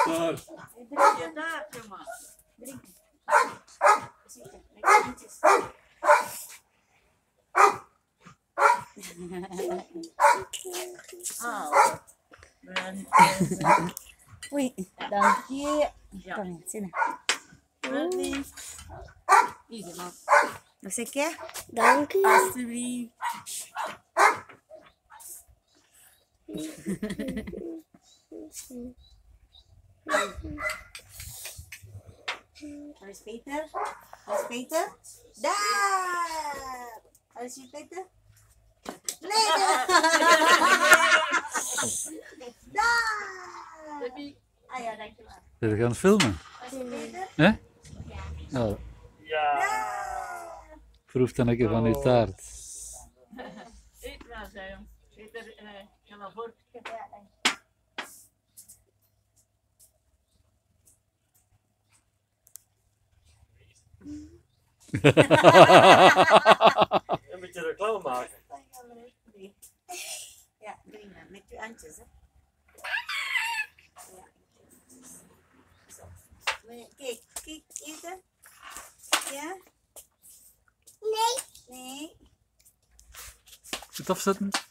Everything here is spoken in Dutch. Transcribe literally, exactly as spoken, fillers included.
Daar. Drink je daar, jongen. Drink. Zitten, lekker handjes. Oh. Oei, dank je. Ja. Kom hier, zitten. Ready? Easy, man. Nog een keer? Dank u. Alsjeblieft. Waar is Peter? Waar is Peter? Daar! Waar is je Peter? Nee! Daar! Ah ja, dankjewel. We gaan filmen. Waar is je Peter? Hè? Ja. Daar! Proef dan een keer van uw taart. Eet maar, zei hem. Peter, eh, ga maar voor. Ja, dank je. Een beetje reclame maken. Ja, prima. Met uw handjes, hè. Ja. Zo. Kijk, kijk, eten. Ja? Nee. Nee. Zit afzetten?